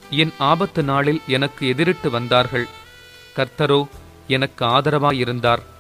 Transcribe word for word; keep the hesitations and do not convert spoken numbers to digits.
என் ஆபத்து நாளில் எனக்கு எதிரிட்டு வந்தார்கள். கர்த்தரோ எனக்கு ஆதரவாயிருந்தார்.